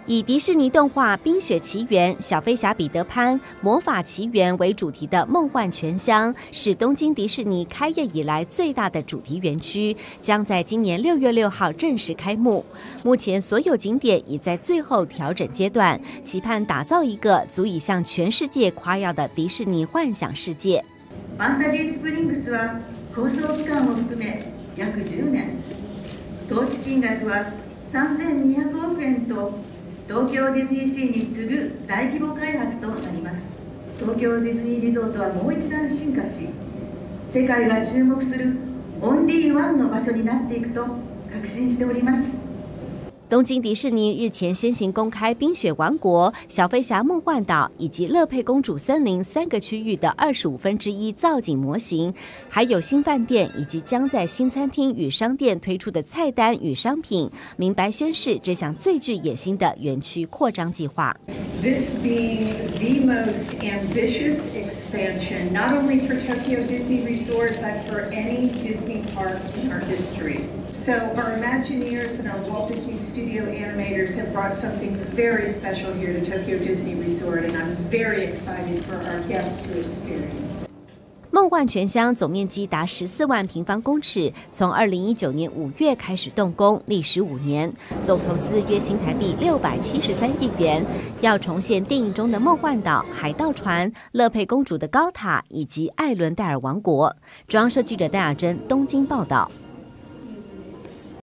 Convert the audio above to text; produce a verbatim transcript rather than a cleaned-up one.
以迪士尼动画《冰雪奇缘》、《小飞侠彼得潘》、《魔法奇缘》为主题的梦幻泉乡，是东京迪士尼开业以来最大的主题园区，将在今年六月六号正式开幕。目前所有景点已在最后调整阶段，期盼打造一个足以向全世界夸耀的迪士尼幻想世界。 ファンタジースプリングスは構想期間を含め約じゅうねん、投資金額はさんぜんにひゃくおくえんと東京ディズニーシーに次ぐ大規模開発となります。東京ディズニーリゾートはもう一段進化し、世界が注目するオンリーワンの場所になっていくと確信しております。 东京迪士尼日前先行公开冰雪王国、小飞侠梦幻岛以及乐佩公主森林三个区域的二十五分之一造景模型，还有新饭店以及将在新餐厅与商店推出的菜单与商品，明白宣示这项最具野心的园区扩张计划。 This being the most ambitious expansion, not only for Tokyo Disney Resort, but for any Disney park in our history. So our Imagineers and our Walt Disney Studio animators have brought something very special here to Tokyo Disney Resort, and I'm very excited for our guests to experience. 梦幻泉乡总面积达十四万平方公尺，从二零一九年五月开始动工，历时五年，总投资约新台币六百七十三亿元，要重现电影中的梦幻岛、海盗船、乐佩公主的高塔以及艾伦戴尔王国。中央社记者戴雅珍东京报道。